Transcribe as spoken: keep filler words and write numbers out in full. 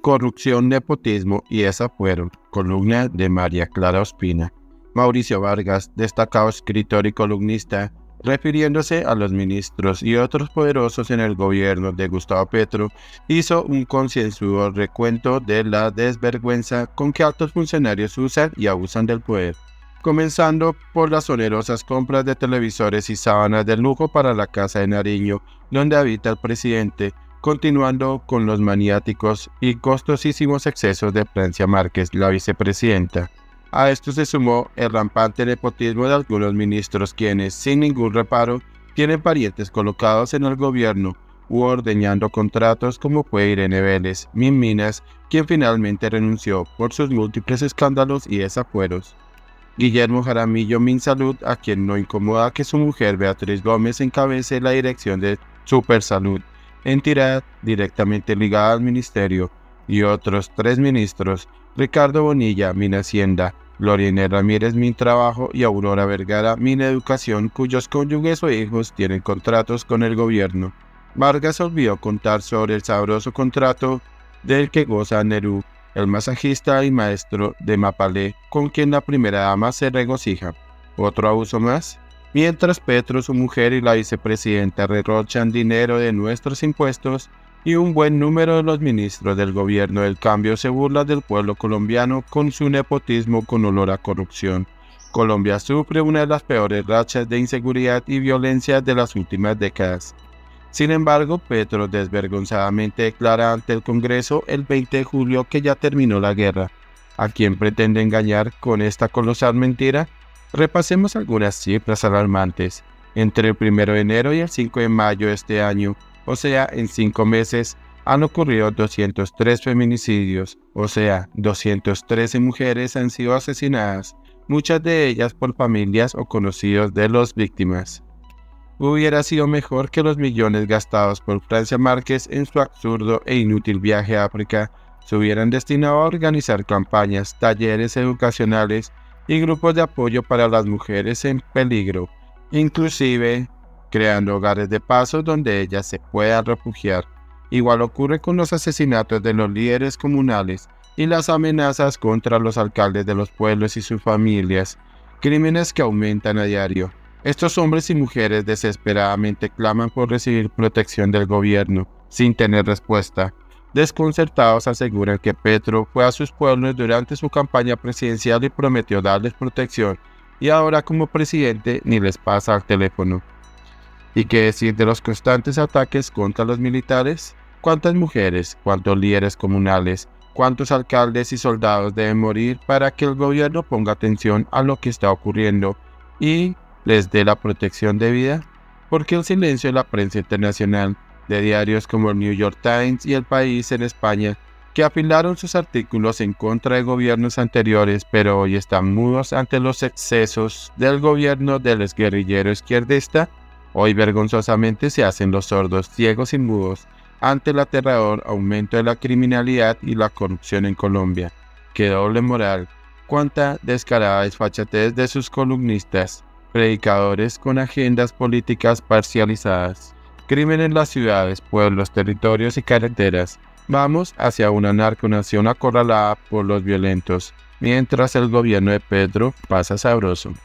Corrupción, nepotismo y desafuero. Columna de María Clara Ospina. Mauricio Vargas, destacado escritor y columnista, refiriéndose a los ministros y otros poderosos en el gobierno de Gustavo Petro, hizo un concienzudo recuento de la desvergüenza con que altos funcionarios usan y abusan del poder, comenzando por las onerosas compras de televisores y sábanas de lujo para la Casa de Nariño, donde habita el presidente, continuando con los maniáticos y costosísimos excesos de Francia Márquez, la vicepresidenta. A esto se sumó el rampante nepotismo de algunos ministros quienes, sin ningún reparo, tienen parientes colocados en el gobierno u ordeñando contratos, como fue Irene Vélez, Min Minas, quien finalmente renunció por sus múltiples escándalos y desafueros. Guillermo Jaramillo Minsalud, a quien no incomoda que su mujer Beatriz Gómez encabece la dirección de Supersalud, entidad directamente ligada al ministerio, y otros tres ministros, Ricardo Bonilla, Minhacienda, Gloria Inés Ramírez, Mintrabajo, y Aurora Vergara, Mineducación, cuyos cónyuges o hijos tienen contratos con el gobierno. Vargas olvidó contar sobre el sabroso contrato del que goza Nerú, el masajista y maestro de Mapalé, con quien la primera dama se regocija. ¿Otro abuso más? Mientras Petro, su mujer y la vicepresidenta derrochan dinero de nuestros impuestos, y un buen número de los ministros del gobierno del cambio se burlan del pueblo colombiano con su nepotismo con olor a corrupción. Colombia sufre una de las peores rachas de inseguridad y violencia de las últimas décadas. Sin embargo, Petro desvergonzadamente declara ante el Congreso el veinte de julio que ya terminó la guerra. ¿A quién pretende engañar con esta colosal mentira? Repasemos algunas cifras alarmantes. Entre el primero de enero y el cinco de mayo de este año, o sea, en cinco meses, han ocurrido doscientos tres feminicidios, o sea, doscientas trece mujeres han sido asesinadas, muchas de ellas por familias o conocidos de las víctimas. Hubiera sido mejor que los millones gastados por Francia Márquez en su absurdo e inútil viaje a África se hubieran destinado a organizar campañas, talleres educacionales y grupos de apoyo para las mujeres en peligro, inclusive creando hogares de paso donde ellas se puedan refugiar. Igual ocurre con los asesinatos de los líderes comunales y las amenazas contra los alcaldes de los pueblos y sus familias, crímenes que aumentan a diario. Estos hombres y mujeres desesperadamente claman por recibir protección del gobierno, sin tener respuesta. Desconcertados aseguran que Petro fue a sus pueblos durante su campaña presidencial y prometió darles protección, y ahora como presidente ni les pasa al teléfono. ¿Y qué decir de los constantes ataques contra los militares? ¿Cuántas mujeres, cuántos líderes comunales, cuántos alcaldes y soldados deben morir para que el gobierno ponga atención a lo que está ocurriendo y les dé la protección debida? ¿Por qué el silencio de la prensa internacional, de diarios como el New York Times y El País en España, que afilaron sus artículos en contra de gobiernos anteriores, pero hoy están mudos ante los excesos del gobierno del exguerrillero izquierdista? Hoy vergonzosamente se hacen los sordos, ciegos y mudos ante el aterrador aumento de la criminalidad y la corrupción en Colombia. ¡Qué doble moral! ¡Cuánta descarada desfachatez de sus columnistas, predicadores con agendas políticas parcializadas! Crimen en las ciudades, pueblos, territorios y carreteras. Vamos hacia una narconación acorralada por los violentos, mientras el gobierno de Petro pasa sabroso.